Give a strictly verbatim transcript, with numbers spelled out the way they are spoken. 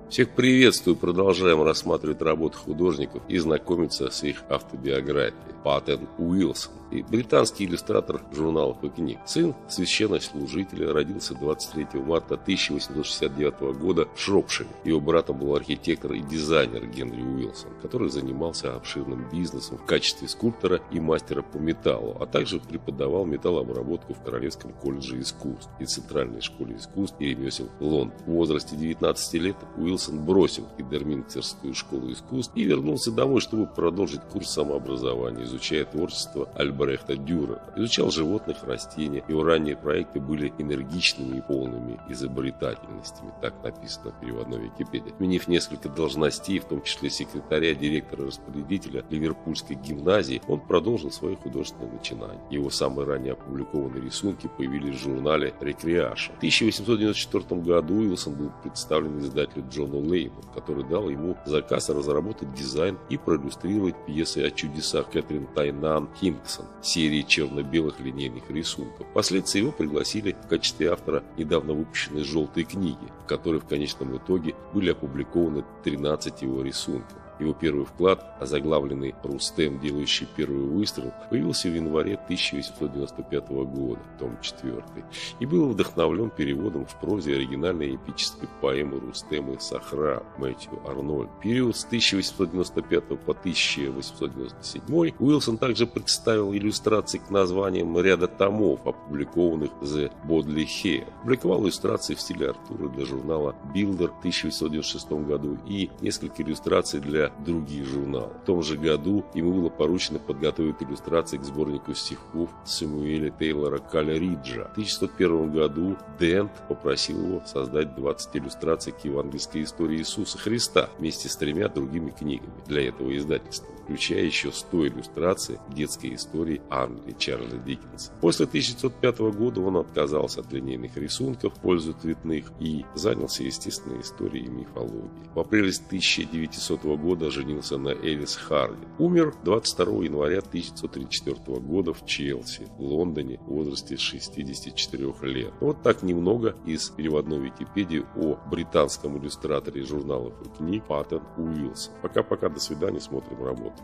Всех приветствую, продолжаем рассматривать работы художников и знакомиться с их автобиографией. Паттон Уилсон и британский иллюстратор журналов и книг. Сын священнослужителя, родился двадцать третьего марта тысяча восемьсот шестьдесят девятого года в Шропшире. Его братом был архитектор и дизайнер Генри Уилсон, который занимался обширным бизнесом в качестве скульптора и мастера по металлу, а также преподавал металлообработку в Королевском колледже искусств и Центральной школе искусств и ремесел Лондона. В возрасте девятнадцати лет Уилсон бросил Кидерминстерскую школу искусств и вернулся домой, чтобы продолжить курс самообразования, изучая творчество Альбрехта Дюрера. Изучал животных, растения. Его ранние проекты были энергичными и полными изобретательностями. Так написано в переводной Википедии. Сменив несколько должностей, в том числе секретаря, директора, распорядителя Ливерпульской гимназии, он продолжил свои художественные начинания. Его самые ранее опубликованные рисунки появились в журнале Recreation. В тысяча восемьсот девяносто четвёртом году Уилсон был представлен издателю Джону Лейну, который дал ему заказ разработать дизайн и проиллюстрировать пьесы о чудесах Кэтрин Тайнан Хинксон серии черно-белых линейных рисунков. Впоследствии его пригласили в качестве автора недавно выпущенной «Желтой книги», в которой в конечном итоге были опубликованы тринадцать его рисунков. Его первый вклад, озаглавленный «Рустем, делающий первый выстрел», появился в январе тысяча восемьсот девяносто пятого года, том четвёртый, и был вдохновлен переводом в прозе оригинальной эпической поэмы Рустема и Сахра Мэтью Арнольд. В период с тысяча восемьсот девяносто пятого по тысяча восемьсот девяносто седьмой Уилсон также представил иллюстрации к названиям ряда томов, опубликованных The Bodley Hair. Публиковал иллюстрации в стиле Артура для журнала Builder в тысяча восемьсот девяносто шестом году и несколько иллюстраций для других журналов. В том же году ему было поручено подготовить иллюстрации к сборнику стихов Сэмюэля Тейлора Калериджа. В тысяча девятьсот первом году Дент попросил его создать двадцать иллюстраций к евангельской истории Иисуса Христа вместе с тремя другими книгами для этого издательства, включая еще сто иллюстраций к детской истории Англии Чарльза Диккенса. После тысяча девятьсот пятого года он отказался от линейных рисунков в пользу цветных и занялся естественной историей и мифологией. В апреле тысяча девятисотого года женился на Элис Харли. Умер двадцать второго января тысяча девятьсот тридцать четвёртого года в Челси, Лондоне, в возрасте шестидесяти четырёх лет. Вот так немного из переводной Википедии о британском иллюстраторе журналов и книг Паттон Уилсон. Пока-пока, до свидания, смотрим работу.